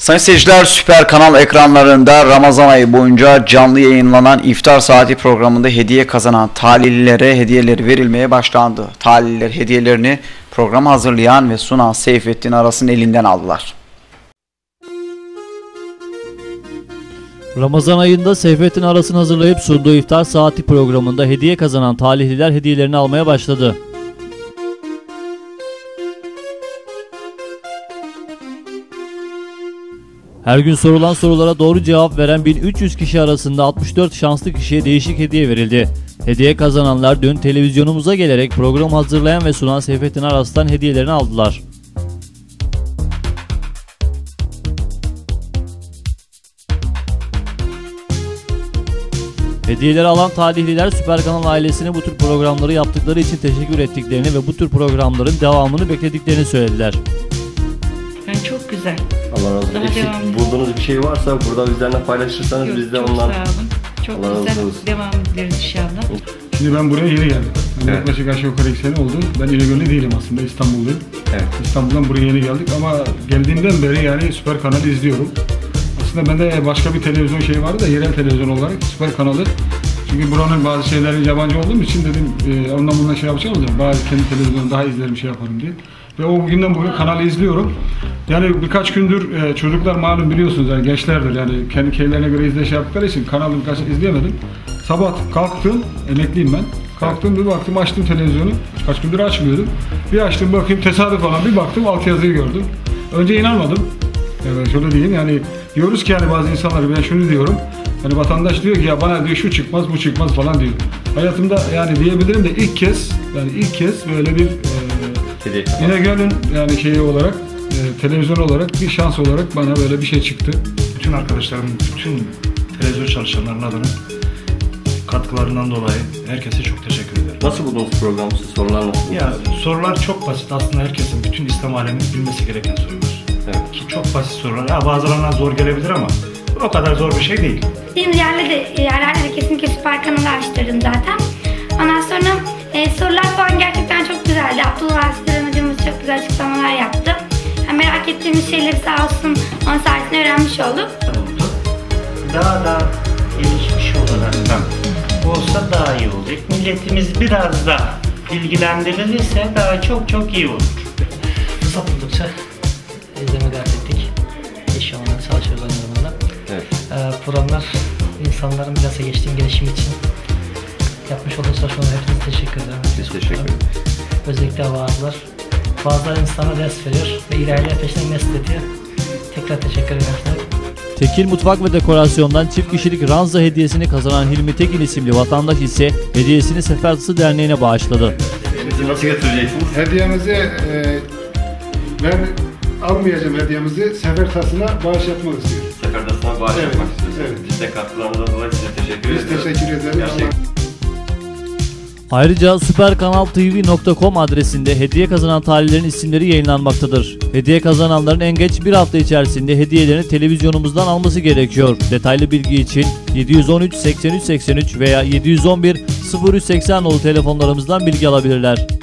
Sayın seyirciler, Süper Kanal ekranlarında Ramazan ayı boyunca canlı yayınlanan İftar Saati programında hediye kazanan talihlilere hediyeleri verilmeye başlandı. Talihliler hediyelerini programı hazırlayan ve sunan Seyfettin Aras'ın elinden aldılar. Ramazan ayında Seyfettin Aras'ın hazırlayıp sunduğu İftar Saati programında hediye kazanan talihliler hediyelerini almaya başladı. Her gün sorulan sorulara doğru cevap veren 1300 kişi arasında 64 şanslı kişiye değişik hediye verildi. Hediye kazananlar dün televizyonumuza gelerek program hazırlayan ve sunan Seyfettin Aras'tan hediyelerini aldılar. Hediyeleri alan talihliler Süper Kanal ailesine bu tür programları yaptıkları için teşekkür ettiklerini ve bu tür programların devamını beklediklerini söylediler. Yani çok güzel. Allah razı olsun. Eksik bulduğunuz bir şey varsa burada bizlerle paylaşırsanız Yok, biz de çok ondan... Çok sağ olun. Çok Allah güzel. Devam ederiz inşallah. Şimdi ben buraya yeni geldim. Evet. Yaklaşık aşağı yukarı 2 sene oldu. Ben İnegöl'lü değilim aslında, İstanbulluyum. Evet. İstanbul'dan buraya yeni geldik ama geldiğimden beri yani Süper Kanal'ı izliyorum. Aslında bende başka bir televizyon şeyi vardı da yerel televizyon olarak Süper Kanal'ı. Çünkü buranın bazı şeyleri yabancı olduğum için dedim ondan bundan şey yapacağım da bazı kendi televizyonu daha izlerim şey yaparım diye. Ve o günden bugün kanalı izliyorum. Yani birkaç gündür çocuklar malum biliyorsunuz yani gençlerdir yani kendi keylerine göre izle şey yaptıkları için kanalı birkaç izleyemedim. Sabah kalktım, emekliyim ben. Kalktım bir baktım açtım televizyonu. Kaç gündür açmıyordum. Bir açtım bakayım tesadüf falan bir baktım altyazıyı gördüm. Önce inanmadım. Evet şöyle diyeyim yani diyoruz ki yani bazı insanlar ben şunu diyorum. Hani vatandaş diyor ki ya bana diyor şu çıkmaz bu çıkmaz falan diyor. Hayatımda yani diyebilirim de ilk kez böyle bir İnegöl'ün yani şeyi olarak televizyon olarak bir şans olarak bana böyle bir şey çıktı. Bütün arkadaşlarım, bütün televizyon çalışanların adına katkılarından dolayı herkese çok teşekkür ederim. Nasıl buldunuz programı? Sorular nasıl buldunuz? Ya sorular çok basit aslında herkesin, bütün İslam aleminin bilmesi gereken sorular. Evet. Ki çok basit sorular. Ya bazılarına zor gelebilir ama o kadar zor bir şey değil. Gittiğimiz yerlerde de kesinlikle Süper Kanal'ı açtırdım zaten. Ondan sonra sorular falan gerçekten çok güzeldi. Abdullah Aslan hocamız çok güzel açıklamalar yaptı. Yani merak ettiğimiz şeyleri sağ olsun onun sayesinde öğrenmiş olduk. Daha da gelişmiş olarak olsa daha iyi olacak. Milletimiz biraz daha bilgilendirilirse daha çok iyi olur. Fırsat buldukça izleme gayret ettik. İş olarak çalışıyoruz aynı zamanda. Evet. Programlar insanların biraz geçtiğim gelişim için yapmış olduğu çalışmalara hepinize teşekkür ederim. Biz teşekkür ederiz. Özellikle vaazlar. Vaazlar insana ders veriyor ve ileriye peşine mesut ediyor. Tekrar teşekkür ederim. Tekil Mutfak ve Dekorasyon'dan çift kişilik ranza hediyesini kazanan Hilmi Tekin isimli vatandaş ise hediyesini Sefertası Derneği'ne bağışladı. Hediyemizi nasıl götüreceksiniz? Hediyemizi ben almayacağım hediyemizi Sefertası'na bağış yapmak istiyorum. Sefertası'na bağış yapmak istiyorsunuz. Evet. Biz de katkılarınızdan dolayı size teşekkür ederiz. Biz teşekkür ederiz. Ayrıca superkanaltv.com adresinde hediye kazanan talihlerin isimleri yayınlanmaktadır. Hediye kazananların en geç bir hafta içerisinde hediyelerini televizyonumuzdan alması gerekiyor. Detaylı bilgi için 713 83 83 veya 711 0380 nolu telefonlarımızdan bilgi alabilirler.